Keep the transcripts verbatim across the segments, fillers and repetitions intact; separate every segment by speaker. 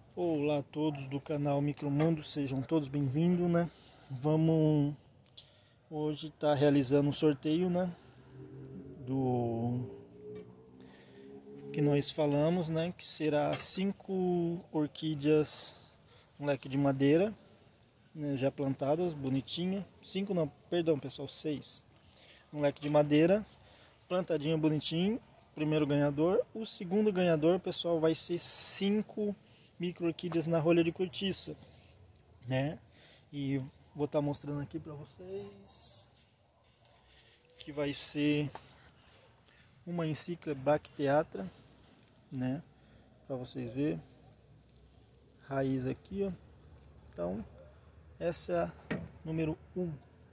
Speaker 1: Olá a todos do canal Micromundo, sejam todos bem-vindos, né? Vamos hoje estar tá realizando um sorteio, né? Do que nós falamos, né? Que será cinco orquídeas, um leque de madeira, né? Já plantadas, bonitinha. Cinco não, perdão pessoal, seis. Um leque de madeira, plantadinho bonitinho. Primeiro ganhador. O segundo ganhador, pessoal, vai ser cinco micro orquídeas na rolha de cortiça, né? E vou estar mostrando aqui para vocês que vai ser uma Encicla Bracteatra, né? Para vocês verem, raiz aqui, ó. Então essa é a número um.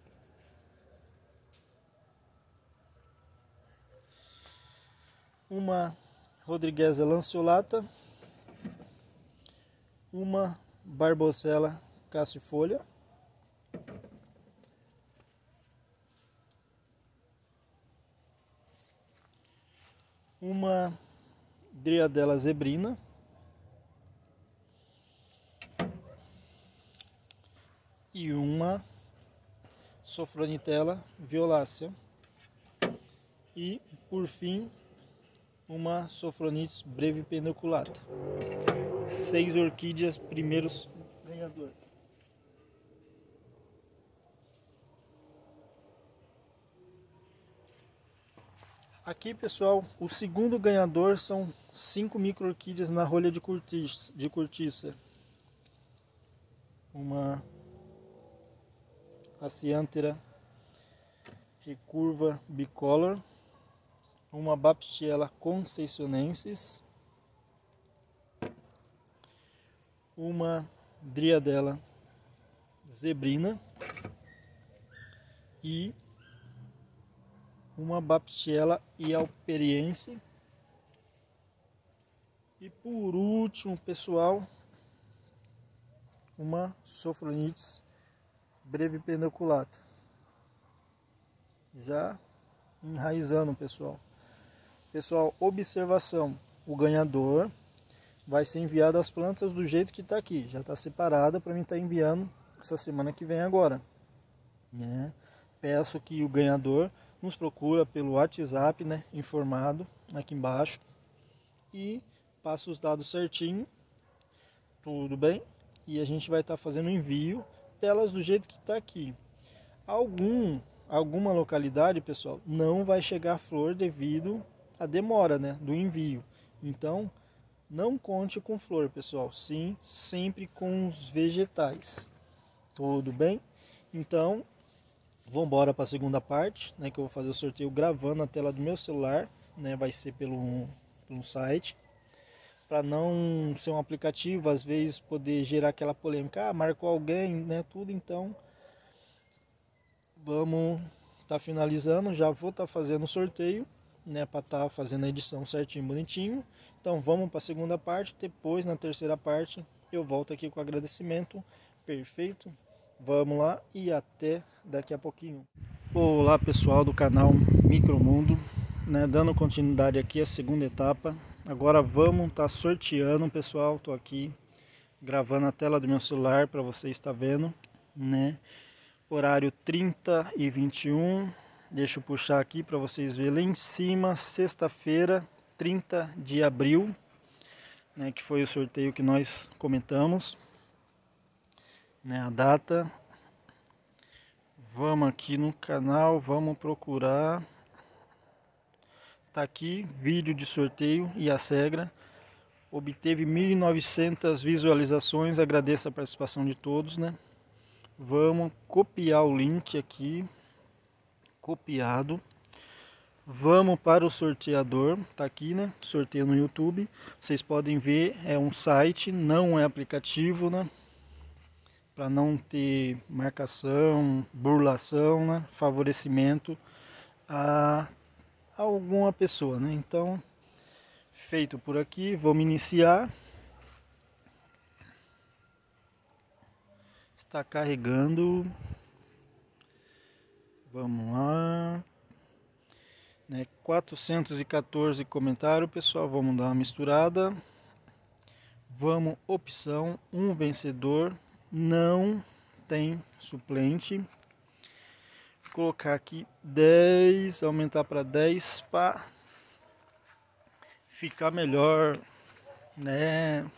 Speaker 1: Uma Rodriguesa lanceolata, uma Barbosella crassifolia, uma Driadella zebrina, e uma Sopranitella violácea, e por fim uma Sophronitis brevipendiculata. Seis orquídeas, primeiros ganhador. Aqui, pessoal, o segundo ganhador são cinco micro orquídeas na rolha de cortiça, de cortiça. Uma Acianthera recurva bicolor, uma Baptiella conceicionensis, uma Driadella zebrina e uma Baptiella hialperiense. E por último, pessoal, uma Sophronitis brevipendiculata, já enraizando, pessoal. Pessoal, observação: o ganhador vai ser enviado as plantas do jeito que está aqui, já está separada para mim estar tá enviando essa semana que vem agora, né? Peço que o ganhador nos procura pelo WhatsApp, né, informado aqui embaixo, e passa os dados certinho, tudo bem? E a gente vai estar tá fazendo o envio delas do jeito que está aqui. Algum, alguma localidade, pessoal, não vai chegar flor devido à demora, né, do envio. Então, não conte com flor, pessoal. Sim, sempre com os vegetais. Tudo bem? Então, vamos embora para a segunda parte, né, que eu vou fazer o sorteio gravando a tela do meu celular, né, vai ser pelo, pelo site, para não ser um aplicativo, às vezes poder gerar aquela polêmica, ah, marcou alguém, né, tudo. Então, vamos estar tá finalizando, já vou estar tá fazendo o sorteio, né, para estar tá fazendo a edição certinho, bonitinho. Então, vamos para a segunda parte, depois na terceira parte eu volto aqui com agradecimento, perfeito? Vamos lá e até daqui a pouquinho. Olá, pessoal do canal Micromundo, né, dando continuidade aqui à segunda etapa. Agora vamos estar tá sorteando, pessoal. Tô aqui gravando a tela do meu celular para você estar vendo, né? Horário trinta e vinte e um. Deixa eu puxar aqui para vocês verem lá em cima, sexta-feira, trinta de abril, né, que foi o sorteio que nós comentamos, né, a data. Vamos aqui no canal, vamos procurar. Tá aqui, vídeo de sorteio e a regra. Obteve mil e novecentas visualizações, agradeço a participação de todos, né? Vamos copiar o link aqui, copiado. Vamos para o sorteador, tá aqui, né? Sorteio no YouTube. Vocês podem ver, é um site, não é aplicativo, né? Para não ter marcação, burlação, né? Favorecimento a alguma pessoa, né? Então, feito por aqui, vamos iniciar. Está carregando. Vamos lá. Né, quatrocentos e quatorze comentários, pessoal. Vamos dar uma misturada. Vamos, opção, um vencedor, não tem suplente. Vou colocar aqui dez, aumentar para dez para ficar melhor, né?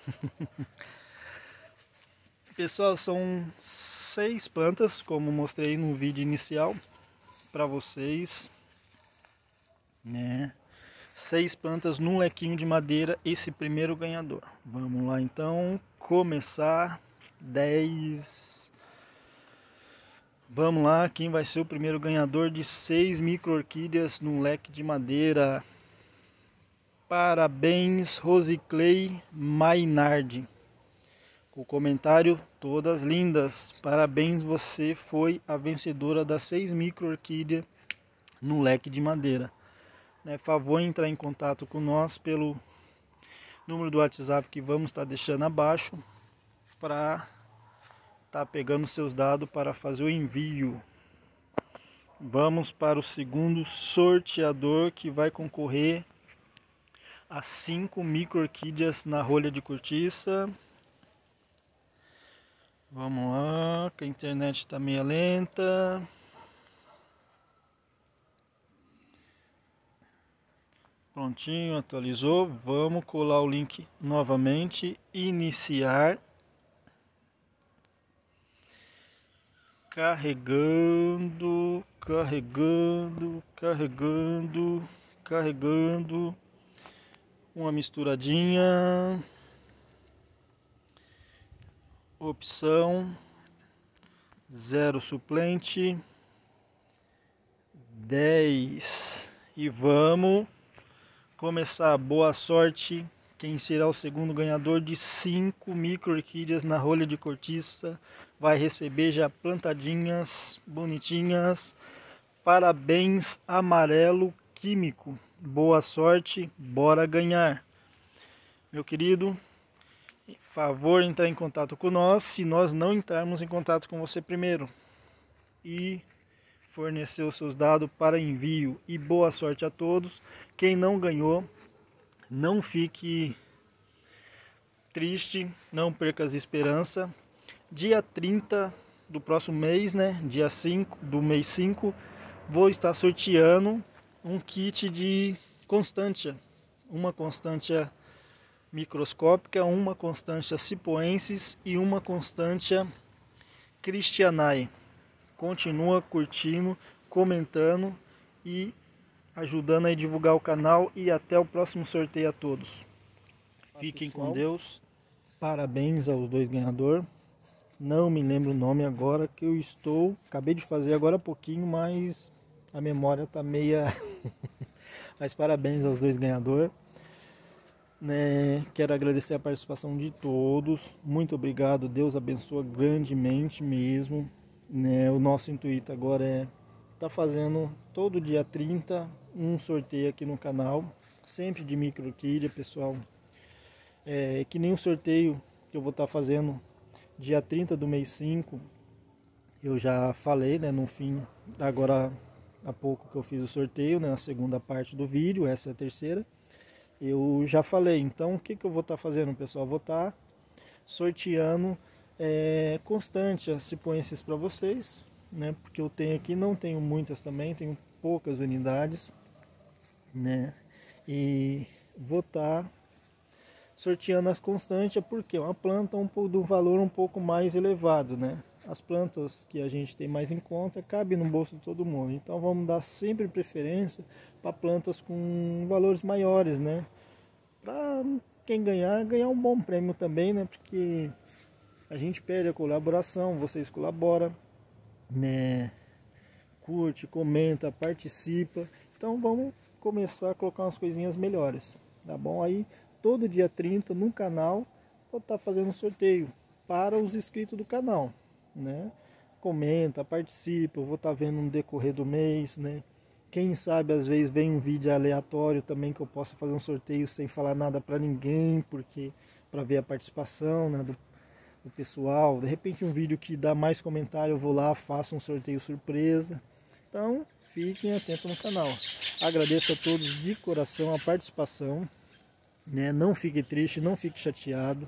Speaker 1: Pessoal, são seis plantas, como mostrei no vídeo inicial para vocês, né? Seis plantas num lequinho de madeira, esse primeiro ganhador. Vamos lá então, começar. dez. Vamos lá, quem vai ser o primeiro ganhador de seis micro-orquídeas num leque de madeira? Parabéns, Rosiclei Mainardi. O comentário, todas lindas. Parabéns, você foi a vencedora das seis micro-orquídeas no leque de madeira. É, favor entrar em contato com nós pelo número do WhatsApp que vamos estar deixando abaixo para estar pegando seus dados para fazer o envio. Vamos para o segundo sorteador, que vai concorrer a cinco micro-orquídeas na rolha de cortiça. Vamos lá, que a internet está meio lenta. Prontinho, atualizou. Vamos colar o link novamente. Iniciar. Carregando, carregando, carregando, carregando. Uma misturadinha. Opção. Zero suplente. dez. E vamos começar. Boa sorte. Quem será o segundo ganhador de cinco micro-orquídeas na rolha de cortiça vai receber já plantadinhas, bonitinhas. Parabéns, Amarelo Químico. Boa sorte, bora ganhar. Meu querido, favor entrar em contato com nós, se nós não entrarmos em contato com você primeiro. E fornecer os seus dados para envio. E boa sorte a todos. Quem não ganhou, não fique triste, não perca as esperanças. Dia trinta do próximo mês, né? Dia cinco do mês cinco, vou estar sorteando um kit de constância. Uma constância microscópica, uma constância cipoensis e uma constância christianae. Continua curtindo, comentando e ajudando a divulgar o canal, e até o próximo sorteio a todos. Fiquem com Deus. Parabéns aos dois ganhadores. Não me lembro o nome agora, que eu estou, acabei de fazer agora há pouquinho, mas a memória tá meia. Mas parabéns aos dois ganhadores. Né? Quero agradecer a participação de todos. Muito obrigado. Deus abençoa grandemente mesmo. Né? O nosso intuito agora é tá fazendo todo dia trinta um sorteio aqui no canal, sempre de micro-orquídea, pessoal. É, que nem o sorteio que eu vou estar tá fazendo dia trinta do mês cinco, eu já falei, né, no fim, agora há pouco que eu fiz o sorteio, né, na segunda parte do vídeo, essa é a terceira, eu já falei. Então o que, que eu vou estar tá fazendo, pessoal? Vou estar tá sorteando é, constante as cipoenses para vocês, né, porque eu tenho aqui, não tenho muitas também, tenho poucas unidades, né, e vou estar tá sorteando as constantes, porque é uma planta um pouco do valor um pouco mais elevado, né, as plantas que a gente tem mais em conta cabe no bolso de todo mundo, então vamos dar sempre preferência para plantas com valores maiores, né, para quem ganhar, ganhar um bom prêmio também, né, porque a gente pede a colaboração, vocês colaboram, né, curte, comenta, participa. Então vamos começar a colocar umas coisinhas melhores, tá bom? Aí todo dia trinta no canal vou estar fazendo um sorteio para os inscritos do canal, né? Comenta, participa, eu vou estar vendo no decorrer do mês, né? Quem sabe às vezes vem um vídeo aleatório também que eu possa fazer um sorteio sem falar nada para ninguém, porque para ver a participação, né, do o pessoal, de repente um vídeo que dá mais comentário, eu vou lá, faço um sorteio surpresa. Então fiquem atentos no canal. Agradeço a todos de coração a participação, né? Não fique triste, não fique chateado,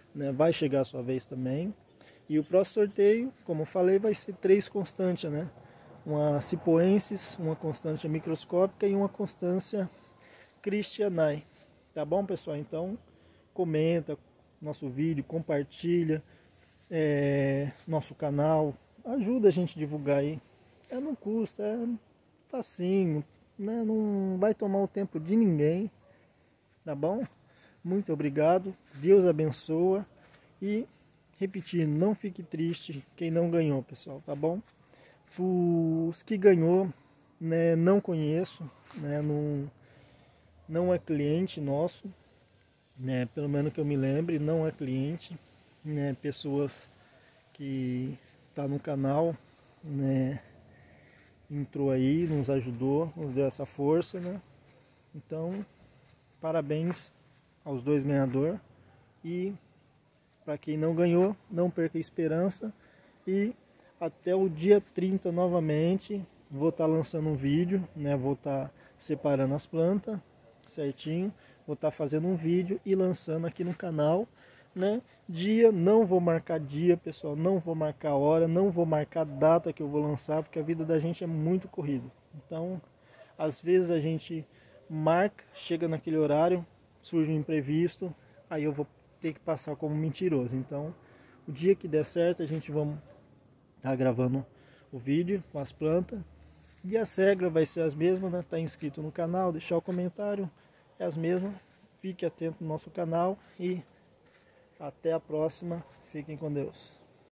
Speaker 1: né? Vai chegar a sua vez também. E o próximo sorteio, como eu falei, vai ser três constâncias, né? Uma Cipoensis, uma constância microscópica e uma constância Christianae. Tá bom, pessoal? Então, comenta nosso vídeo, compartilha é, nosso canal, ajuda a gente a divulgar aí. É, não custa, é facinho, né? Não vai tomar o tempo de ninguém, tá bom? Muito obrigado, Deus abençoa e, repetindo, não fique triste quem não ganhou, pessoal, tá bom? Os que ganhou, né, não conheço, né, não, não é cliente nosso, né, pelo menos que eu me lembre, não é cliente, né, pessoas que tá no canal, né, entrou aí, nos ajudou, nos deu essa força, né? Então, parabéns aos dois ganhadores e para quem não ganhou, não perca a esperança e até o dia trinta novamente vou estar lançando um vídeo, né? Vou estar separando as plantas certinho, vou estar fazendo um vídeo e lançando aqui no canal, né? Dia, não vou marcar dia, pessoal, não vou marcar hora, não vou marcar data que eu vou lançar, porque a vida da gente é muito corrida. Então, às vezes a gente marca, chega naquele horário, surge um imprevisto, aí eu vou ter que passar como mentiroso. Então, o dia que der certo, a gente vamos estar gravando o vídeo com as plantas. E as regras vai ser as mesmas, né? Tá inscrito no canal, deixar o comentário, é as mesmas. Fique atento no nosso canal e até a próxima. Fiquem com Deus.